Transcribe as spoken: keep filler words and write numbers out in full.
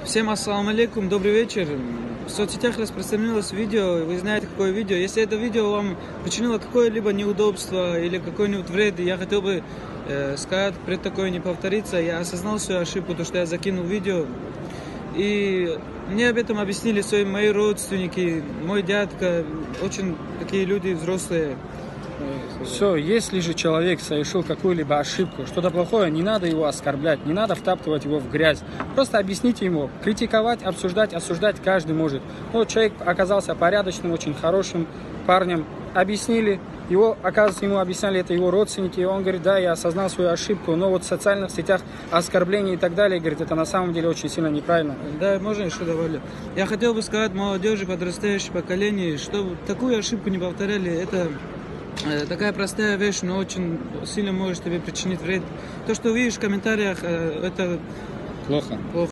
Всем ассаламу алейкум, добрый вечер. В соцсетях распространилось видео, вы знаете, какое видео. Если это видео вам причинило какое-либо неудобство или какой-нибудь вред, я хотел бы э, сказать, пред такое не повторится. Я осознал свою ошибку, то, что я закинул видео. И мне об этом объяснили свои мои родственники, мой дядька, очень такие люди взрослые. Все, если же человек совершил какую-либо ошибку, что-то плохое, не надо его оскорблять, не надо втаптывать его в грязь. Просто объясните ему, критиковать, обсуждать, осуждать каждый может. Вот человек оказался порядочным, очень хорошим парнем, объяснили, его, оказывается, ему объясняли это его родственники, и он говорит, да, я осознал свою ошибку, но вот в социальных сетях оскорбления и так далее, говорит, это на самом деле очень сильно неправильно. Да, можно еще добавлю. Я хотел бы сказать молодежи, подрастающей поколению, чтобы такую ошибку не повторяли. Это такая простая вещь, но очень сильно может тебе причинить вред. То, что увидишь в комментариях, это Плохо. плохо.